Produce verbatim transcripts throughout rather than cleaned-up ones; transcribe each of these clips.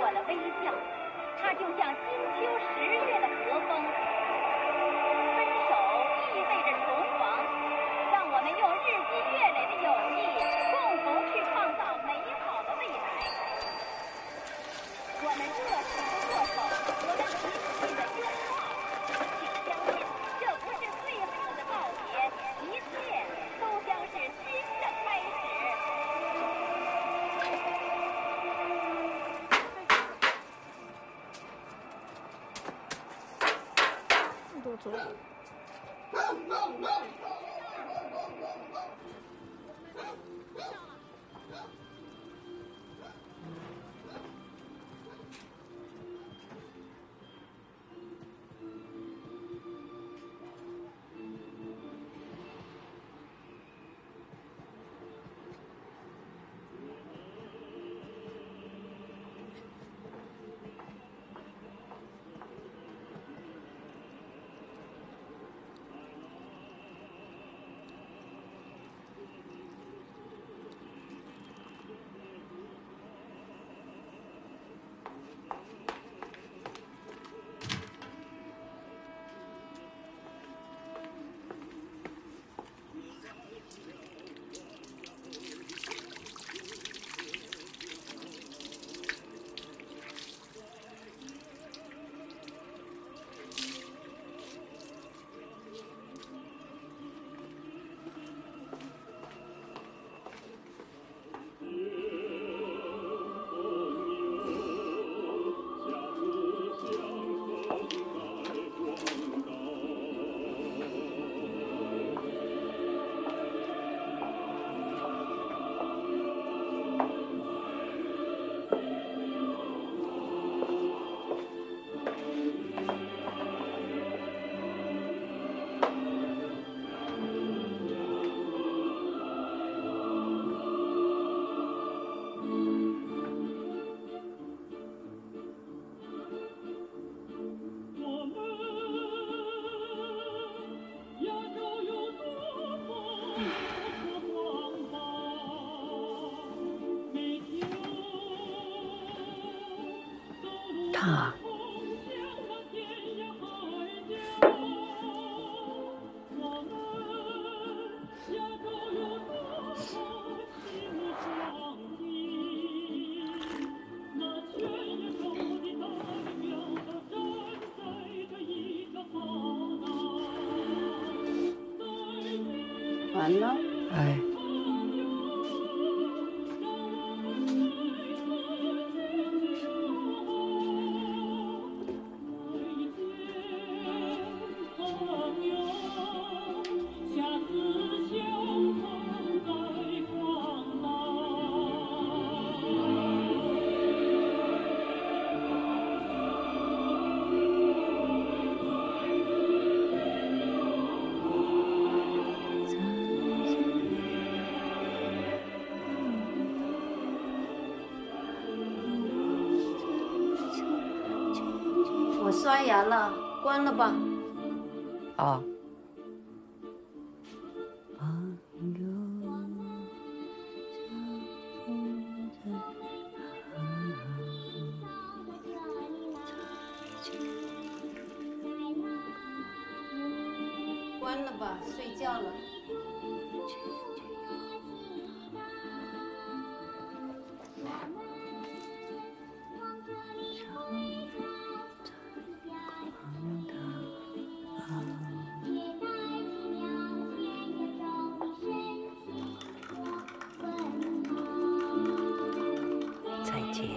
的微笑，它就像金秋十月的和风。分手意味着重逢，让我们用日积月累的友谊，共同去创造美好的未来。我们热情的握手，我们紧紧的拥抱。请相信，这不是最后的告别，一切都将是新的开始。 多走。 他完了， 哎。 我刷牙了，关了吧。 啊。 关了吧，睡觉了。 再见。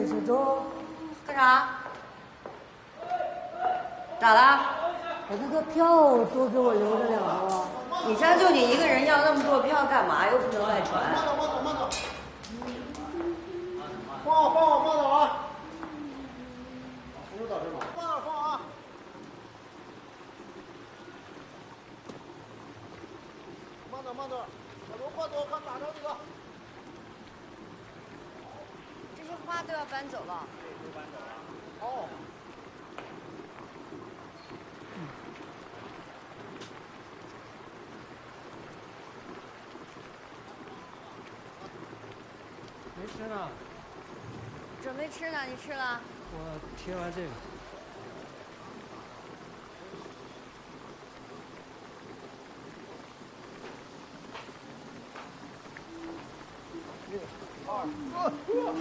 喂，小周， 干啥？咋了？ 把那个票多给我留着两张。 你家就你一个人要那么多票干嘛？又不能外传。 慢走，慢走，慢走。放好，放好，慢走啊！从这到这吧。慢点放啊！慢点，慢点。小刘，快走，看打着你了。 这些花都要搬走了。 对，都搬走了。哦。 没吃呢。 准备吃呢，你吃了？ 我贴完这个。 一、二、四。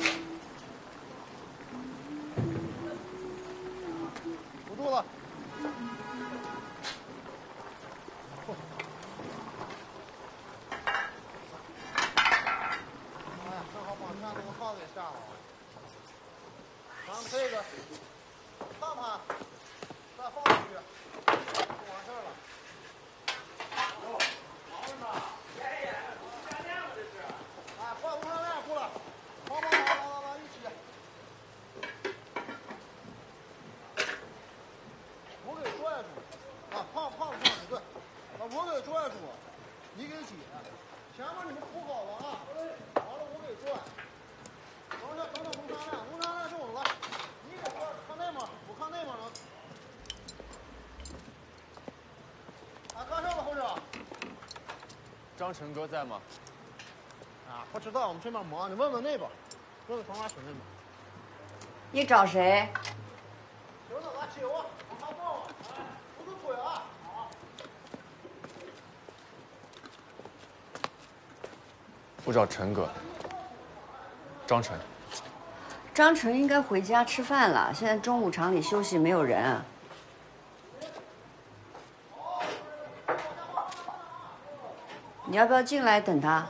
不住了。耗子也下了，咱们这个看看，再放进去，就完事儿了。哟，忙着呢，爷爷，无项链了这是。哎，换无项链过来，帮帮忙，来来来，一起。我给拽住，啊，胖胖胖子对，啊，我给拽住，你给解，前面你们铺好了啊，完了我给拽。等等等等，龙山亮，龙山亮是我来，你给我看那边，我看那边呢。啊，干什么，侯长？ 张晨哥在吗？ 啊，不知道，我们这边忙，你问问那边，问问房管室那边。 你找谁？ 行了，来起我，往上放吧，哎，扶住腿啊，好。 我找陈哥。张晨。 张晨应该回家吃饭了，现在中午厂里休息，没有人啊。你要不要进来等他？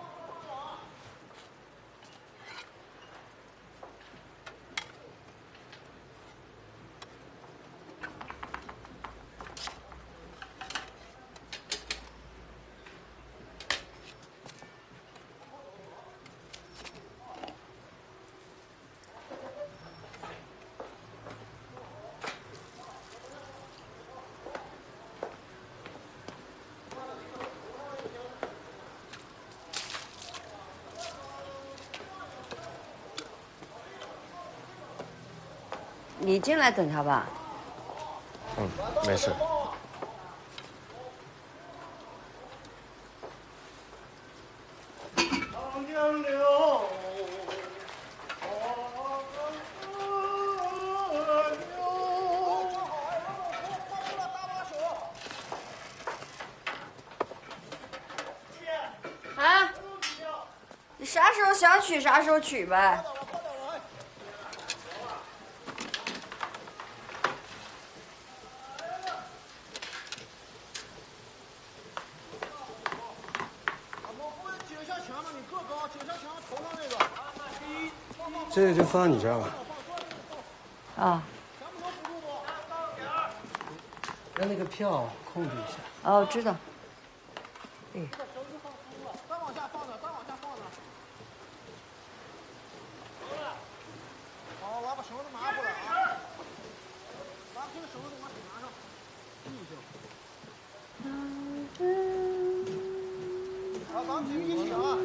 你进来等他吧。 嗯，没事。 长江流， 啊，你啥时候想取啥时候取呗。 这个就放你这儿吧。 啊。 让那个票控制一下。 哦，知道。哎。 再往下放点，再往下放点。好，来把绳子拿过来啊！拿这个绳子往顶拿上，系上。啊，咱们几个一起啊！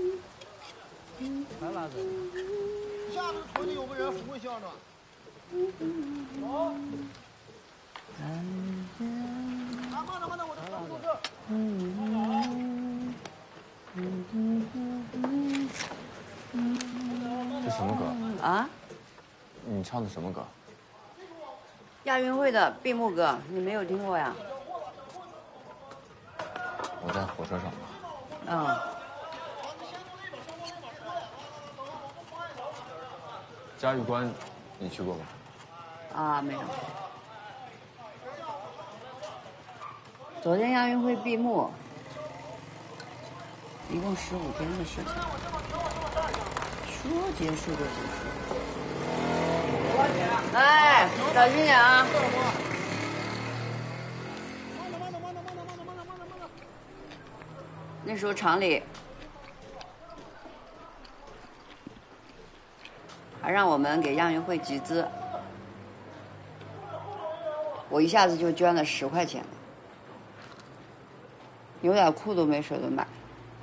还拉走。 下这个腿里有个人扶回箱子。走。啊，慢点慢点，我这绳子这。 这什么歌？ 啊？ 你唱的什么歌？ 亚运会的闭幕歌，你没有听过呀？ 我在火车上。 嗯。 嘉峪关，你去过吗？ 啊，没有。昨天亚运会闭幕，一共十五天的事情， 说结束就结束。哎，小心点啊！那时候厂里还让我们给亚运会集资，我一下子就捐了十块钱，牛仔裤都没舍得买。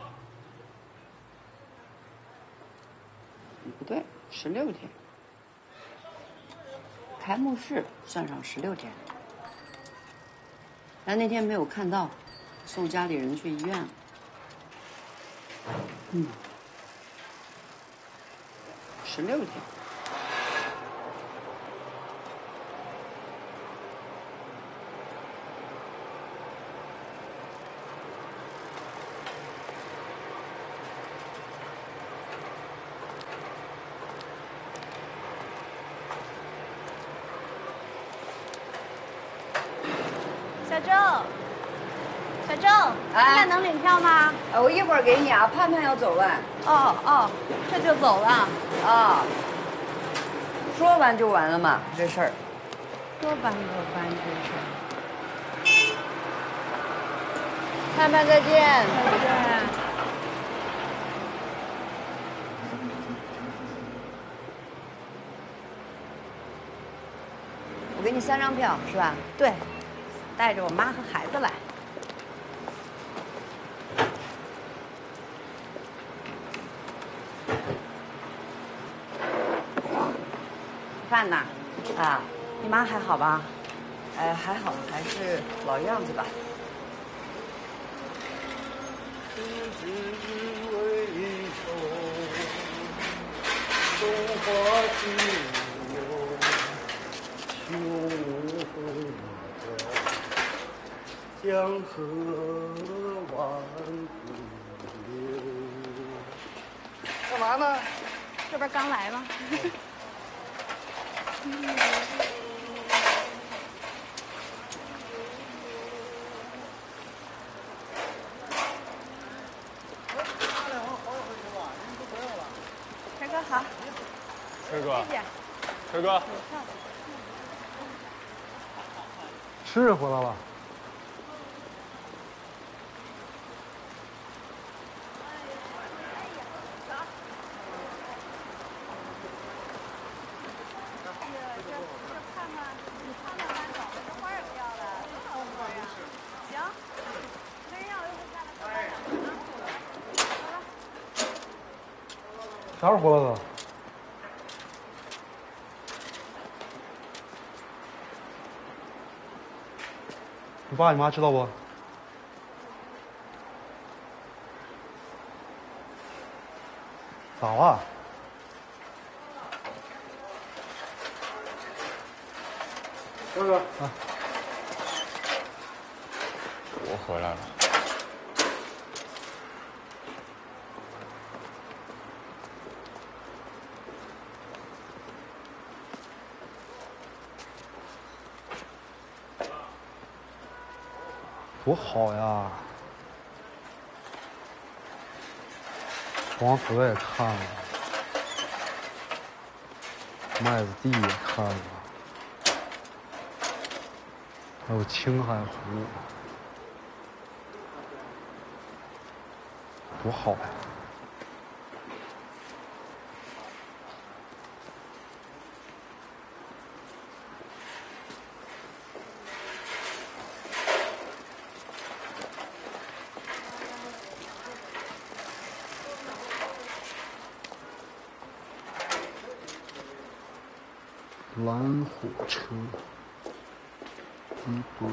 不对，十六天。开幕式算上十六天，但那天没有看到，送家里人去医院了。嗯，十六天。 小周，小周，现在能领票吗？ 哎，我一会儿给你啊，盼盼要走了。 哦哦，这就走了啊？说完就完了嘛，这事儿。 说完就完这事儿。 盼盼再见。 再见。 我给你三张票是吧？ 对。带着我妈和孩子来。饭呢？ 啊， 你妈还好吧？ 哎，还好，还是老样子吧。 江河万古流。干嘛呢？ 这不是刚来吗？陈哥好。 陈哥。 谢谢。 陈哥。 吃着回来了。啥时候回来的？你爸你妈知道不？咋了？哥哥啊， 我回来了。 多好呀！黄河也看了，麦子地也看了，还有青海湖，多好呀！蓝火车，一波。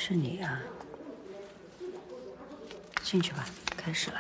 是你啊！进去吧，开始了。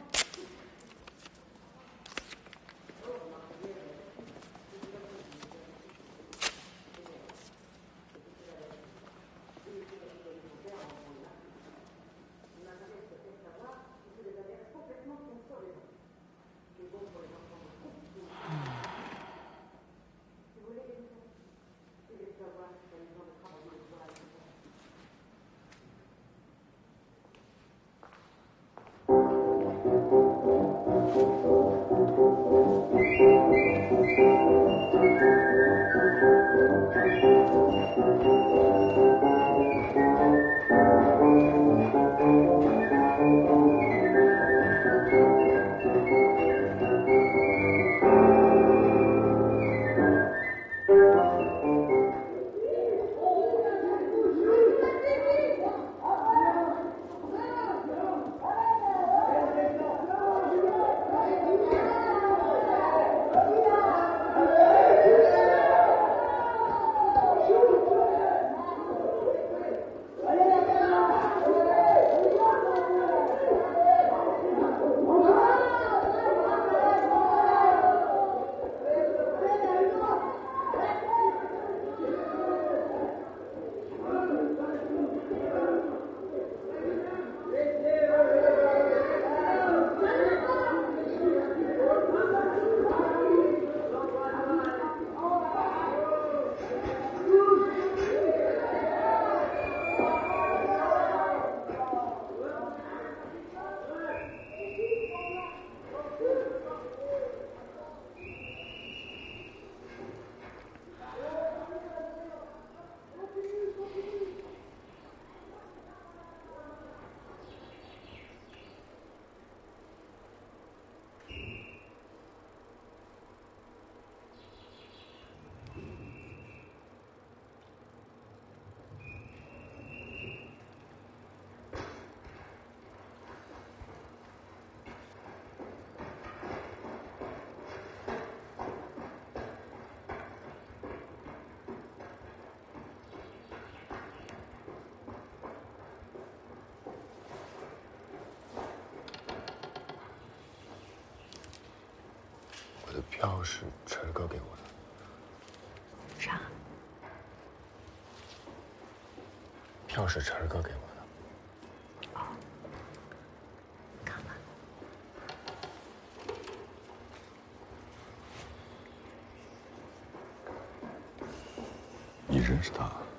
我的票是晨儿哥给我的。 啥？ 票是晨儿哥给我的。 哦，看吧。 你认识他？